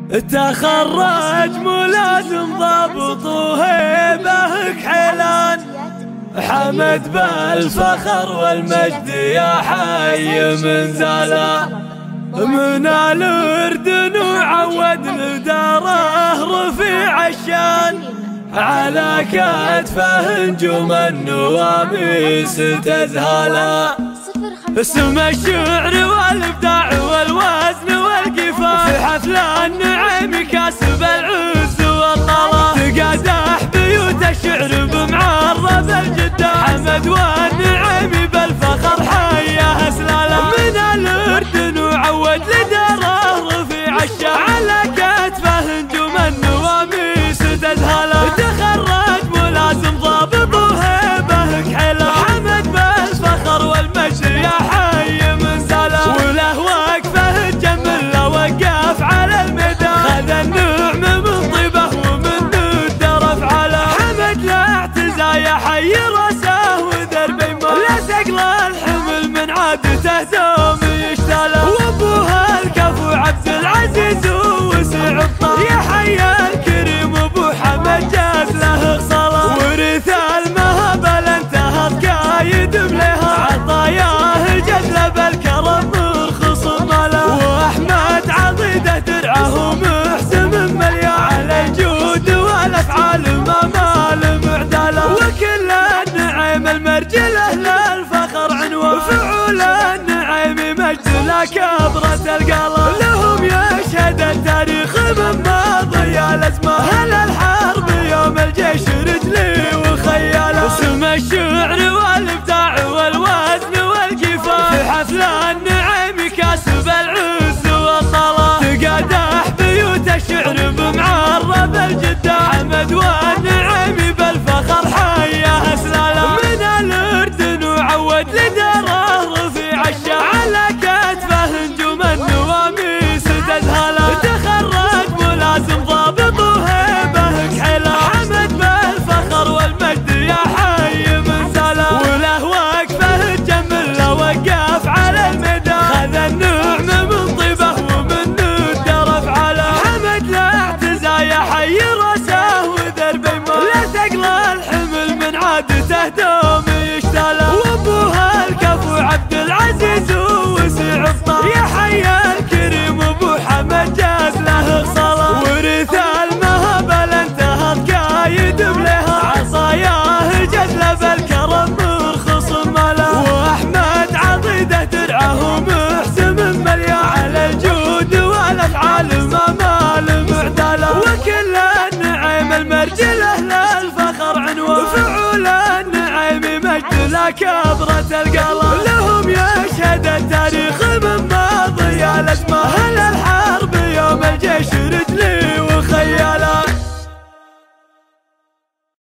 تخرج ملازم ضابط وهيبه كحيلان، حمد بالفخر والمجد يا حي من زالا، من الأردن وعود لداره رفيع الشان، على كتفه نجوم النواميس تزهالا، اسم الشعر والابداع والوزن والقفا، في حفل النعيم كاسب العز والطلا، تقادح بيوت الشعر بمعرض الجدة، حمد والنعيم بالفخر حياه سلالا، من الأردن وعود لداره رفيع الشان، على كتفه نجوم النواميس تزهالا، تخرج ملازم ضابط وهيبه كحيلان، حمد بالفخر والمجد يا حي من زالا، وله وقفه تجمل له وقف على الميدان، خذ النعم من طيبه ومن نده رفعله، حمد لا اعتزى يا حي راسه ودربي ما لا ثقل الحمل من عادته دوم يشتاله، وابوها الكفو عبد العزيز ووسع الطال، يا حي الكريم ابو حمد جاز له صلاة، ورث المهبل انتهض قايد بليها، عطاياه جزله بالكرم مرخص ماله، واحمد عضيده درعه محسن مليان، على الجود والافعال ما مال معداله، وكل النعيم المرجله للفخر عنوان، فعول النعيم مجد لا كبرة القلم، لهم يشهد التاريخ من ماضي الازمان، هل الحرب يوم الجيش رجلي وخياله، اسم الشعر والابداع والوزن والقفا، في حفل النعيم كاسب العز والطلا، تقادح بيوت الشعر بمعرض الجدة، حمد والنعيم بالفخر حياه سلالا، من الأردن وعود لداره رفيع الشان، على كتفه نجوم النواميس تزهالا، تخرج ملازم ضابط وهيبه كحيلان، حمد بالفخر والمجد يا حي من زالا، وله وقفه تجمل له وقف على الميدان، خذ النعم من طيبه ومن نده رفعله، حمد لا اعتزى يا حي راسه ودربي ما لا ثقل الحمل من عادته دوم يشتاله، وابوها الكفو عبد العزيز ووسع الطال، يا حي الكريم ابو حمد جاز له صلاة، ورث المهبل انتهض قايد بليها، عصاياه جزله بالكرم مرخص ماله، واحمد عضيده درعه محسن مليان، على الجود والافعال ما مال معداله، وكل النعيم المرجله للفخر عنوان، فعول النعيم مجد لا كبرة القلم، لهم يشهد التاريخ من ماضي الازمان، هل الحرب